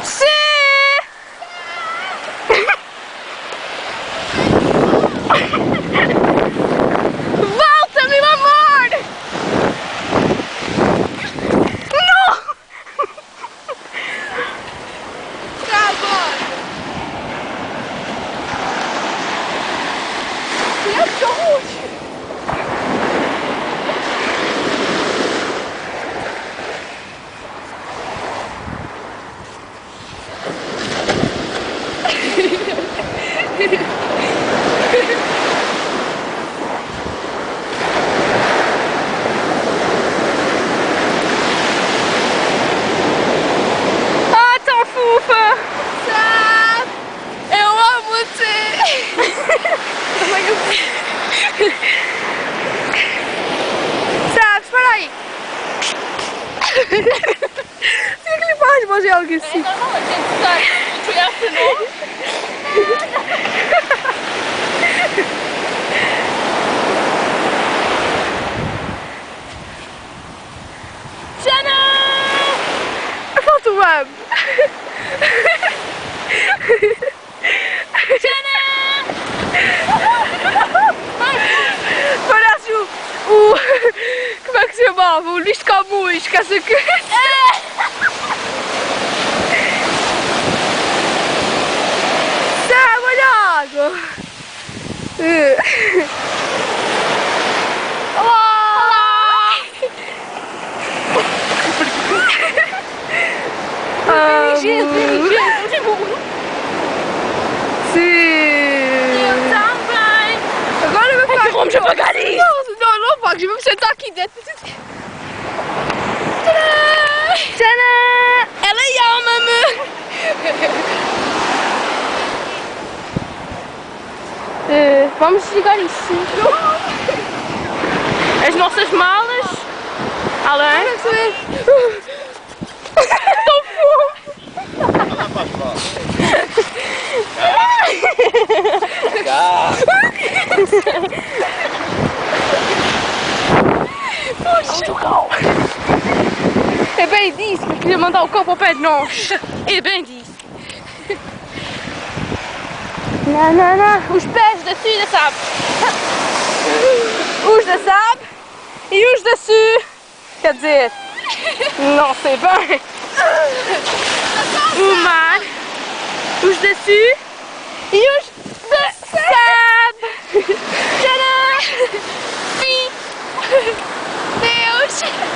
Volta, meu amor! Não! Ah, tão fofa! Sabe? Eu amo-te! Sabe, espera aí! O que é que lhe faz fazer algo assim? É normal, a gente está criança nova. Falta o amo! Parece o... Como é que se chamava? O Luís Camus, que essa que... Sabe, olha a água! Olá! Sim! Eu também! Agora vai ficar... Vamos apagar isso! Não apagues, vamos sentar aqui dentro. Tcharam! Ela ama-me! Vamos desligar isso. As nossas malas. Alain? Estou fome! É bem disso que eu queria mandar o copo ao pé de nós. É bem disso. Não, não, não. Os pés da Su e da Sab. Os da Sab e os da Su. Quer dizer, não sei bem. O mar. Os da Su e os da Sab. Tcharam! Fim! Deus!